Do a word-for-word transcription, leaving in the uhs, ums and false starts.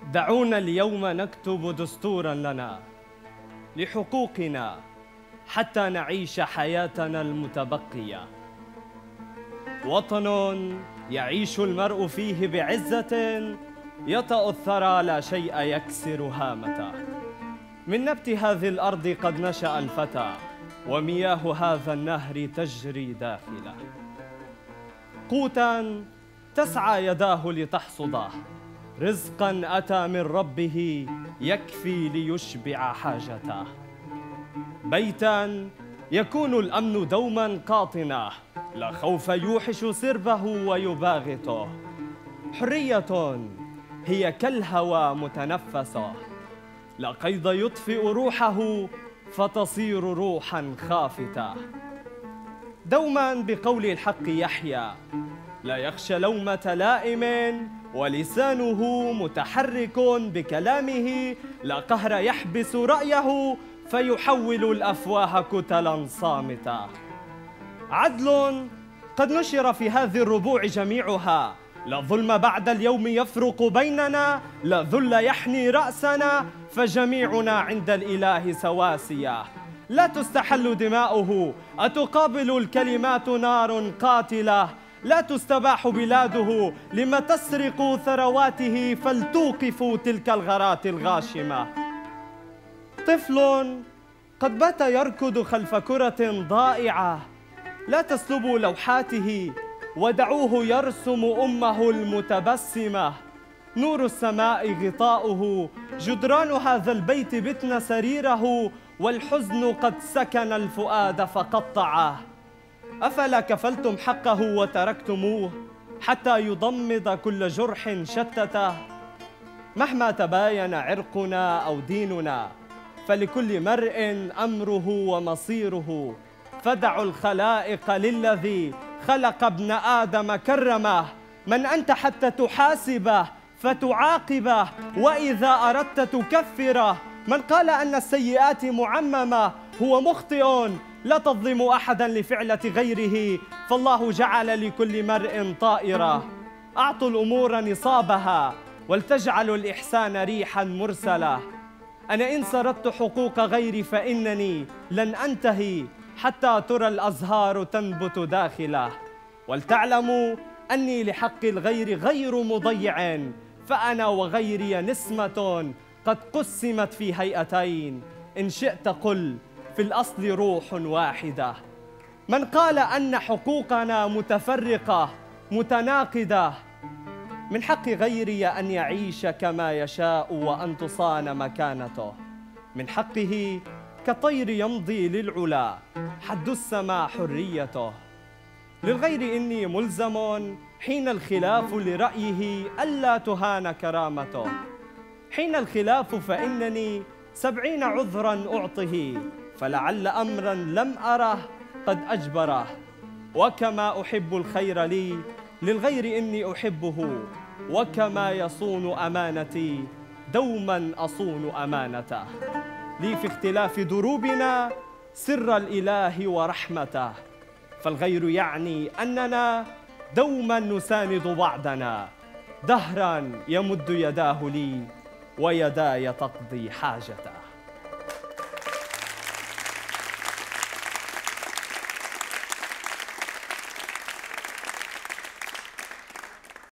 دعونا اليوم نكتب دستورا لنا لحقوقنا حتى نعيش حياتنا المتبقية. وطن يعيش المرء فيه بعزة، يطأ الثرى لا شيء يكسر هامته. من نبت هذه الأرض قد نشأ الفتى، ومياه هذا النهر تجري داخله. قوتا تسعى يداه لتحصده، رزقا أتى من ربه يكفي ليشبع حاجته. بيتا يكون الأمن دوما قاطنه، لا خوف يوحش سربه ويباغته. حرية هي كالهوى متنفسه، لا قيد يطفئ روحه فتصير روحا خافته. دوما بقول الحق يحيا، لا يخشى لومة لائم، ولسانه متحرك بكلامه، لا قهر يحبس رأيه فيحول الأفواه كتلا صامتة. عدل قد نشر في هذه الربوع جميعها، لا ظلم بعد اليوم يفرق بيننا، لا ذل يحني رأسنا، فجميعنا عند الإله سواسية. لا تستحل دماؤه، أتقابل الكلمات نار قاتلة. لا تستباح بلاده، لما تسرق ثرواته، فلتوقفوا تلك الغارات الغاشمة. طفل قد بات يركض خلف كرة ضائعة، لا تسلبوا لوحاته ودعوه يرسم أمه المتبسمة. نور السماء غطاؤه، جدران هذا البيت بتن سريره، والحزن قد سكن الفؤاد فقطعه. أفلا كفلتم حقه وتركتموه حتى يضمد كل جرح شتته؟ مهما تباين عرقنا أو ديننا، فلكل مرء أمره ومصيره. فدعوا الخلائق للذي خلق ابن آدم كرمه. من أنت حتى تحاسبه فتعاقبه، وإذا أردت تكفره؟ من قال أن السيئات معممة هو مخطئ. لا تظلم أحدا لفعلة غيره، فالله جعل لكل مرء طائرة. أعطوا الأمور نصابها، ولتجعلوا الإحسان ريحا مرسلة. أنا إن سردت حقوق غيري فإنني لن أنتهي حتى ترى الأزهار تنبت داخله. ولتعلموا أني لحق الغير غير مضيع، فأنا وغيري نسمة قد قسمت في هيئتين. إن شئت قل في الأصل روح واحدة. من قال أن حقوقنا متفرقة متناقضة، من حق غيري أن يعيش كما يشاء وأن تصان مكانته. من حقه كطير يمضي للعلا، حد السماء حريته. للغير إني ملزم حين الخلاف لرأيه ألا تهان كرامته. حين الخلاف فإنني سبعين عذرا أعطه، فلعل أمرا لم أره قد أجبره. وكما أحب الخير لي للغير إني أحبه، وكما يصون أمانتي دوما أصون أمانته. لي في اختلاف دروبنا سر الإله ورحمته، فالغير يعني أننا دوما نساند بعضنا. دهرا يمد يداه لي، ويداي تقضي حاجته.